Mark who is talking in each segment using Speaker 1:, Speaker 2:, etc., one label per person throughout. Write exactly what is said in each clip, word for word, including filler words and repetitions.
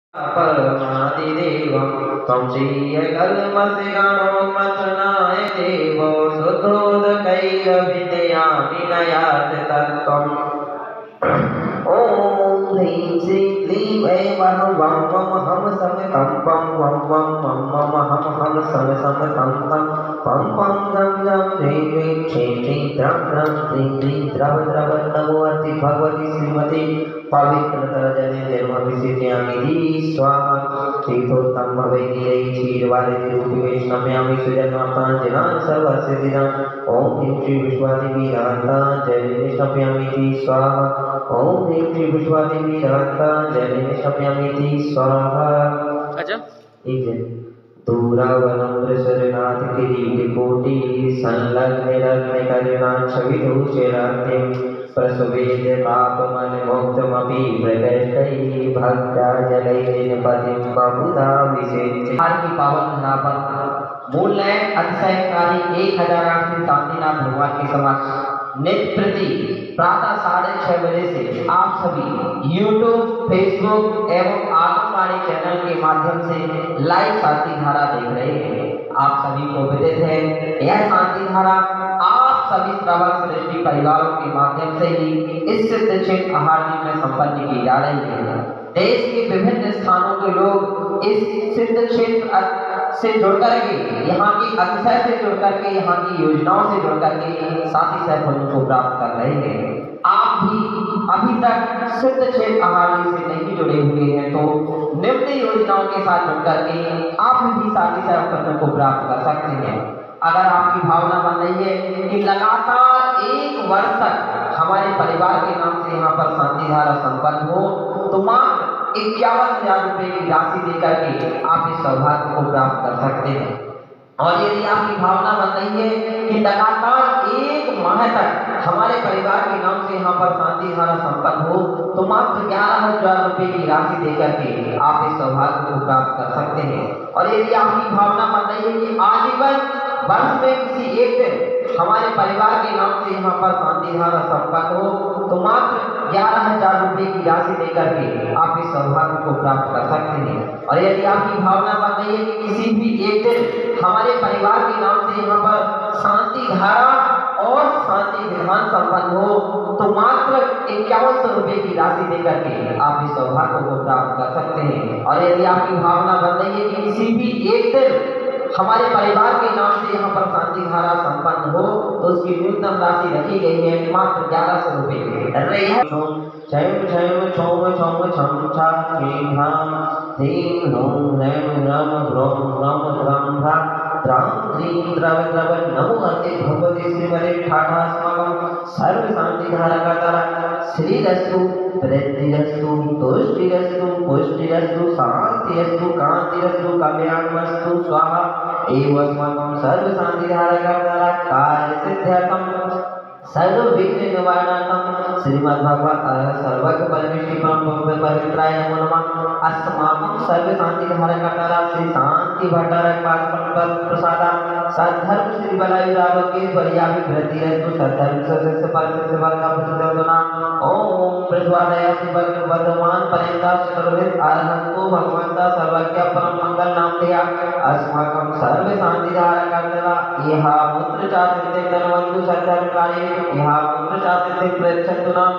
Speaker 1: परमादिदेवं त्वं श्रीयकल्मषगणोन्मथनाय देवो शुद्धोदकैर्विद्या विनयात् तत्त्वम्। ॐ ह्रीं श्रीं क्लीं ऐं वं वं वं हम सम तं पं वं वं मं मम हम हम सम सम तं तं पं पं गं गं ह्रीं ह्रीं क्षीं क्षीं द्रं द्रं द्रीं द्रीं द्रव द्रव नमो अस्ति भगवती श्रीमती पवित्रतरजले जन्मभिषेचयामि स्वाहा। तीर्थोत्तम भवैर्गिरैः क्षीरवारिधिरूपिणे स्नपयामि सुजन्मार्ताञ्जनान् सर्वसिद्धिदान्। ॐ ह्रीं श्री विश्वादिवीरान्ताञ्जलिं स्नपयामि स्वाहा। ॐ ह्रीं श्री विश्वादिवीरान्ताञ्जलिं स्नपयामि स्वाहा।
Speaker 2: अच्छा
Speaker 1: ठीक है। दूरावनं वृषरनाथ किरीटकोटि संलग्नरत्नकर्णाक्षविदूषरात्रिं प्रसवेद्य पापमनुमुक्तमपि प्रकृष्टैः भक्त्या जलैर्जनपतिं बहुधा विसेच्य।
Speaker 3: हर की पावन धरा पर मूल है अतिशयकारी एक हजार आठ सौ शांतिनाथ भगवान के समक्ष नित्य प्रति प्रातः साढ़े छह बजे से आप सभी यूट्यूब, फेसबुक एवं आंगनबाड़ी चैनल के माध्यम से लाइव शांति धारा देख रहे हैं। आप सभी को विदित है यह शांति धारा आप सभी श्रवण सृष्टि परिवारों के माध्यम से ही इस सिद्ध क्षेत्र आहार में संपन्न की जा रही है। देश के विभिन्न स्थानों के लोग इस सिद्ध क्षेत्र से जुड़कर के यहाँ की अतिशय से जुड़कर के यहाँ की योजनाओं से जुड़कर के साथ ही साथ फलों को प्राप्त कर रहे हैं। आप भी अभी तक सिद्ध क्षेत्र आहार से नहीं जुड़े हुए हैं तो निम्न योजनाओं के साथ जुड़कर के आप भी साथ ही साथ फलों को प्राप्त कर सकते हैं। अगर आपकी भावना बन रही है कि लगातार एक वर्ष तक हमारे परिवार के नाम से यहाँ पर शांति धारा संपन्न हो तो मात्र इक्यावन हजार रुपए की राशि देकर के आप इस सौभाग्य को प्राप्त कर सकते हैं। और यदि आपकी भावना बन रही है कि लगातार एक माह तक हमारे परिवार के नाम से यहाँ पर शांति धारा संपन्न हो तो मात्र ग्यारह हजार रुपए की राशि देकर के आप इस सौभाग्य को प्राप्त कर सकते हैं। और यदि आपकी भावना बन रही है कि आजीवन वर्ष में किसी एक दिन हमारे परिवार के नाम से यहाँ पर शांति धारा संपन्न हो तो मात्र ग्यारह हजार रुपए की राशि देकर के आप इस सौभाग्य को प्राप्त कर सकते हैं। और यदि आपकी भावना बन रही है कि किसी भी एक दिन हमारे परिवार के नाम से यहाँ पर शांति धारा और शांति विधान संपन्न हो तो मात्र इक्यावन सौ रुपए की राशि देकर के आप इस सौभाग्य को प्राप्त कर सकते हैं। और यदि आपकी भावना बन रही है कि किसी भी एक दिन हमारे परिवार के नाम से यहाँ पर शांति धारा संपन्न हो तो उसकी न्यूनतम राशि रखी गई है मात्र ग्यारह सौ रुपए भगवती श्रीमती ठाठास्माकं सर्व शांति धारा का तारा श्रीरस्तु वृद्धिरस्तु तुष्टिरस्तु पुष्टिरस्तु शांतिरस्तु कांतिरस्तु कल्याणमस्तु स्वाहा। एवं अस्माकं सर्व शांति धारा का तारा कार्य सिद्ध्यर्थं सर्व विघ्न निवारणार्थं श्रीमद्भगवत् सर्वज्ञ परमेश्वराय पवित्राय नमो नमः। अस्माकं सर्व शांति धारा का तारा श्री शांति भट्टारक पाद प्रसाद सद्धर्म श्री बलायु आरोग्य बलियाभिवृद्धि रस्तु सद्धर्म सस्य परस्य वर्ग प्रसिद्धोना। ओम प्रज्वालय शिवल वर्धमान पर्यंता सर्वविद अरहंतो भगवंता सर्वज्ञ परम मंगल नाम दिया अस्माकं सर्व शांति धारा का तारा यह पुत्र चासिते धनवंतु सद्धर्म कार्य यह पुत्र चासिते प्रच्छन्तु ना।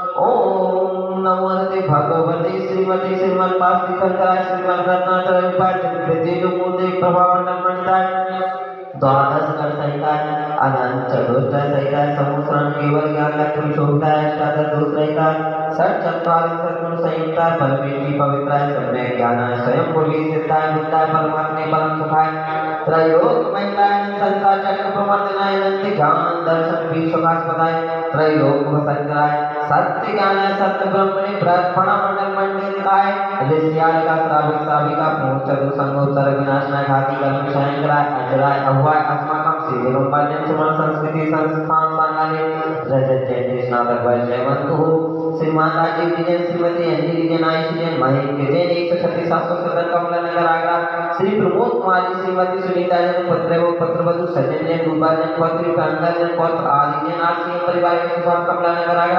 Speaker 3: ओम नमो नमः भगवते श्रीमती श्रीमन्पास्ति शंकराय श्रीमद्रत्नाकर उपाध्याय मूर्ति प्रभावंडन मंडिताय द्वादश कर सहिताय अनंत चतुष्टय सहिताय समुद्रन केवल ज्ञान लक्ष्मी शोभिताय अष्टादश दोष रहिताय षट चत्वारिंशत् गुण संयुक्ताय परमेष्टि पवित्राय सम्यक ज्ञानाय स्वयं बोली सिद्धाय बुद्धाय परमात्मे परम सुखाय त्रयोग महिताय संसार चक्र प्रवर्तनाय अनंत ज्ञान दर्शन विश्वकास्पदाय त्रयोग भसंकराय सत्य ज्ञानाय सत्य ब्रह्मणि ब्रह्मण मंडल मंडिताय ऋषियालिका श्राविक श्राविका पूर्णचतु संगोत्तर विनाशनाय घाती कर्म शयंकराय अजराय अव्वाय अस्माकं श्री गुरुपाद्यं सुमन संस्कृति संस्थान सांगाने रजत जयंती स्नातक वर्ष जयवंतु श्रीमान राजीव विजय श्रीमती अंजलि विजय नायक विजय महेश विजय एक सौ छत्तीस सात सौ सत्तर कमला नगर आगरा श्री प्रमोद कुमार जी श्रीमती सुनीता जन पत्र एवं पत्र बधु सज्जन जन रूपा जन पत्री प्रांता जन पत्र आदि जन आर परिवार के साथ कमला नगर आगरा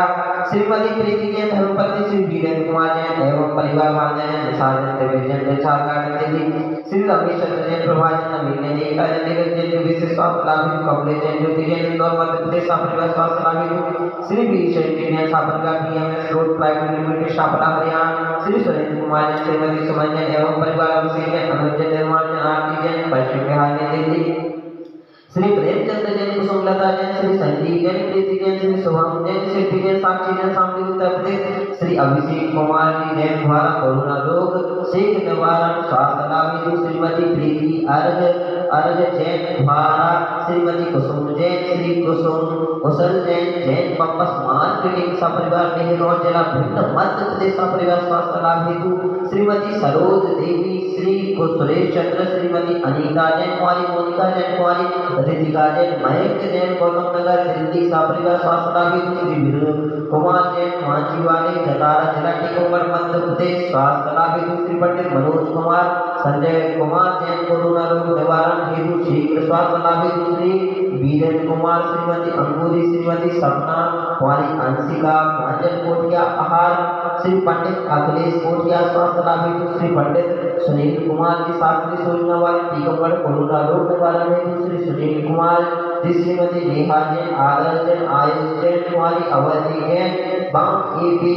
Speaker 1: श्रीमती प्रीति जैन धर्मपत्नी श्री वीरेंद्र कुमार जैन एवं परिवार वाले जैन साजन त्रिवेदी जैन छात्र दीदी श्री रमेश चंद्र जैन प्रभा जैन नवीन जैन एकता जैन नीरज जैन विशेष स्वास्थ्य लाभ कमले जैन ज्योति जैन इंदौर मध्य प्रदेश परिवार स्वास्थ्य लाभ श्री वी शंकर जैन सापरगा बीएमएस रोड प्राइवेट लिमिटेड शापला हरियाणा श्री सुरेंद्र कुमार जैन श्रीमती सुमन जैन एवं परिवार अभिषेक जैन अनुज जैन निर्माण जैन आरती जैन पश्चिम बिहार जैन दिल्ली श्री प्रेमचंद्र जैन कुसुमलता जैन श्री संजीव जैन प्रीति जैन श्री शुभम जैन शेट्टी जैन साक्षी जैन शामली उत्तर प्रदेश श्री अभिषेक कुमार जी जैन द्वारा कोरोना रोग शीघ्र निवारण स्वास्थ्य लाभ हेतु श्रीमती प्रीति अर्घ अर्घ जैन द्वारा श्रीमती कुसुम जैन श्री कुसुम कुशल जैन जैन पंपस मार्केटिंग सपरिवार मेहरौन जिला भिंड मध्य प्रदेश सपरिवार स्वास्थ्य लाभ हेतु श्रीमती सरोज देवी श्री सुरेश चंद्र श्रीमती अनीता जैन कुमारी मोनिका जैन कुमारी रितिका जैन महेश जैन गौतम नगर दिल्ली सपरिवार स्वास्थ्य लाभ हेतु श्री वीर कुमार जैन मांझीवाड़ी जतारा जिला टीकमगढ़ मध्य प्रदेश स्वास्थ्य लाभ हेतु श्री पंडित मनोज कुमार संजय कुमार जैन कोरोना रोग निवारण हेतु शीघ्र स्वास्थ्य लाभ हेतु श्री वीरेंद्र कुमार श्रीमती अंगूरी श्रीमती सपना कुमारी अंशिका प्रांजल कोटिया आहार श्री पंडित अखिलेश कोटिया स्वास्थ्य लाभ हेतु श्री पंडित सुनील कुमार की शास्त्री सूचना वाले टीकमगढ़ कोरोना रोग निवारण हेतु श्री सुनील कुमार जी श्रीमती नेहा जैन आदर्श जैन आयुष जैन कुमारी अवधि जैन बम एपी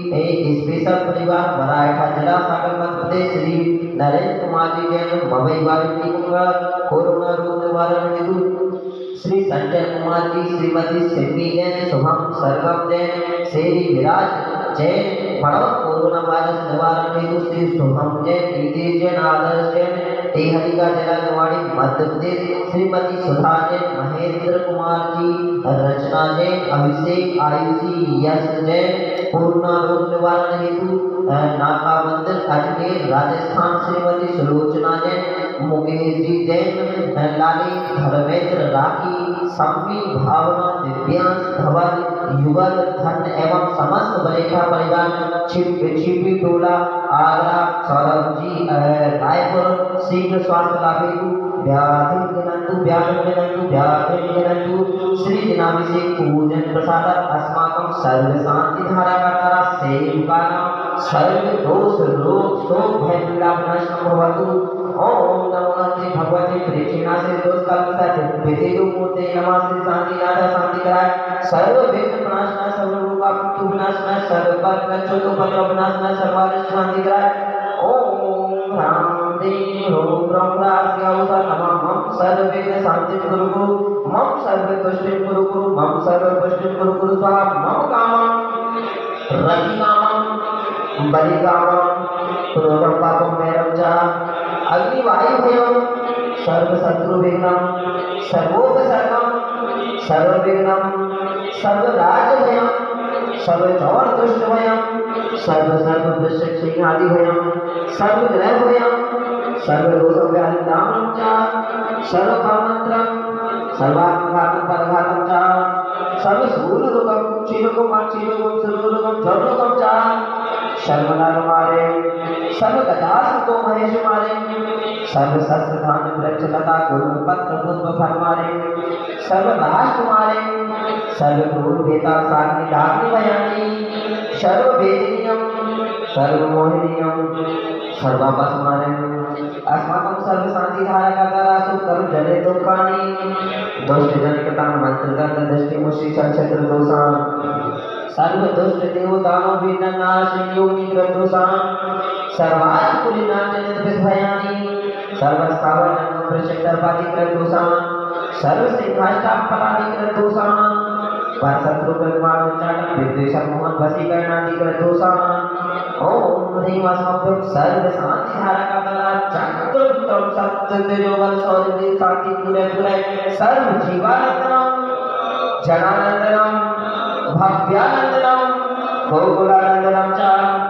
Speaker 1: स्पेशल परिवार बरायठा जिला सागर मध्य प्रदेश श्री नरेंद्र कुमार जी जैन मवई वाली टीकमगढ़ कोरोना रोग निवारण हेतु श्री संजय कुमार जी श्रीमती सिमी जैन शुभम सरगम जैन शेरी विराज जैन बड़वा कोरोना वायरस निवारण हेतु श्री शुभम जैन प्रीति जैन आदर्श जैन टेहरिका जिला निवाड़ी मध्य प्रदेश श्रीमती सुधा जैन महेंद्र कुमार जी रचना जैन अभिषेक आयुषी यश जैन कोरोना रोग निवारण हेतु नाका मंदिर अजमेर राजस्थान श्रीमती सुलोचना जैन मुकेश जी जैन लाली धर्मेंद्र राखी सम्मी भावना दिव्यांश धवल युगल धन एवं समस्त बरेठा परिवार छिपी टोला आगरा सौरभ जी रायपुर शीघ्र स्वास्थ्य लाभ हेतु व्याधिर्गणन्तु व्याधिर्गणन्तु व्याधिर्गणन्तु श्री दिनाभिषेक पूजन प्रसाद अस्माकं सर्व शांति धारा का तारा सेवकानां सर्व दोष रोग शोक भय पीड़ा विनाशनं भवतु। ओम नमो श्री भगवती प्रेक्षिणासे दोष कल्पता विदेदो मूर्ते नमः श्री शांति नाथ शांति कराय सर्व वेद प्रणाशना सर्व रोग आपतु विनाशना सर्व पर नचोतो पर विनाशना सर्वार शांति कराय। ओम शांति ओम ब्रह्मरास्य अवसर नमः मम सर्व वेद शांति गुरु गुरु मम सर्व तुष्टि गुरु गुरु मम सर्व तुष्टि गुरु गुरु स्वाहा मम कामं रति कामं बलि कामं क्रोधं पापं वैरं च अग्निवायु भयं सर्व शत्रु विघ्नं सर्वोपसर्गं सर्व विघ्नं सर्व राज भयं सर्व चौर दुष्ट भयं सर्व सर्व वृश्चिक सिंह आदि भयं सर्व ग्रह भयं सर्व दोष व्याधि दानं च सर्व कामंत्रं सर्वात्मघातं परघातं च सर्व शूल रोगं चिरोगं चिरोगं सुरोगं जरोगं च सर्वनर मारे सर्व गदास को महेश मारे सर्व शस्त्र धान वृक्ष लता गुरु पत्र पुष्प फल मारे सर्व राष्ट्र मारे सर्व क्रूर बेता साग्नि डाग्नि भयानी सर्व वेदनीयम सर्व मोहिनीयम सर्वापस मारे अस्माकं सर्व शांति धारा का तारा सुकर जले दुखानी दुष्ट जनिकता मंत्र दंड दृष्टि मुषि क्षेत्र दोषान सर्व दुष्ट देवताओं विनाश योनि ग्रदोषान सर्वात् कुलीनाचन विभयानि सर्व स्थावर प्रचंडपादि ग्रदोषान सर्व सिंहाष्टापरादि ग्रदोषान पर शत्रु कर्माणु चाटक विद्वेषण मोहन वशीकरणादि ग्रदोषान ओम ह्रीं अस्मभ्यं सर्व शांति धारा का तारा चक्रतम सत्य तेजोबल सौर्य शांति पूरे पूरे सर्व जीवानंदनम जनानंदनम भव्यानंदनम गोकुलानंदनम च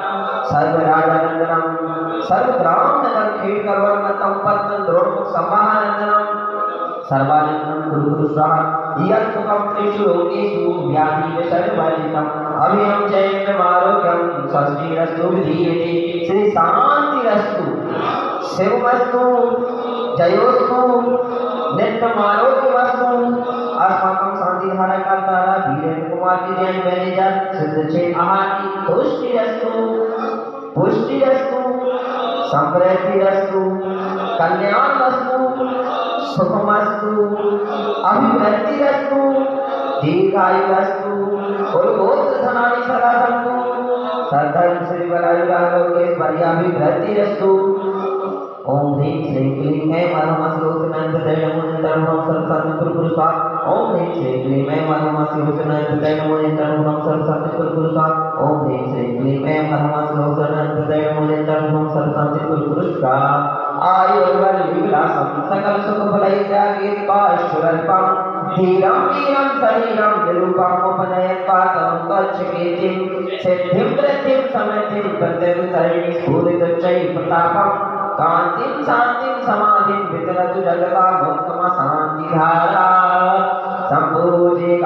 Speaker 1: सर्वराजानंदनम सर्वग्राम नगर खेड़ करवर्णतम पद्म द्रोण समानंदनम सर्वानंदनम गुरु गुरु स्वाहा यत् सुखं त्रिषु लोकेषु व्याधि विसर्वजितम् अभयं चैत्र आरोग्यं स्वस्तिरस्तु विधीयते श्री शांतिरस्तु शिवमस्तु जयोस्तु नित्यमारोग्यमस्तु अस्माकं शांति धारा करतारा वीरेंद्र कुमार जी जैन मैनेजर सिद्ध छे आहार की तुष्टिरस्तु पुष्टिरस्तु समृद्धिरस्तु कल्याणमस्तु सुखमस्तु अभिवृद्धिरस्तु दीर्घायुरस्तु और गोत्र धनानि सदा सन्तु सधर्म श्री बलायुरारोग्य पर्याभिवृद्धिरस्तु ओम ह्रीं श्रीं क्लीं ऐं परमश्लोकनंदतये नमो नमः सरस्वती गुरुपुरुषा ओम ह्रीं श्रीं क्लीं ऐं परमश्लोकनंदतये नमो नमः सरस्वती गुरुपुरुषा ओम ह्रीं श्रीं क्लीं ऐं परमश्लोकनंदतये नमो नमः सरस्वती गुरुपुरुषा आयुर्बल विलासम सकल सुख फलैत्यागीर्वा ईश्वरल्पम धीरं वीरं शरीरं निरूपम् उपनयत्वा तं तच्छकीर्तिं सिद्धिं वृद्धिं समृद्धिं प्रत्यनुतरिणि स्फुरितोच्चै प्रतापम् कांतिं शांतिं समाधिं वितरतु जगता गौतम शांतिधारा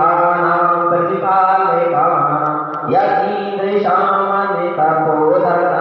Speaker 1: संपूजिकानां प्रतिपालकानां यतीन्द्रिशामनितपोधरा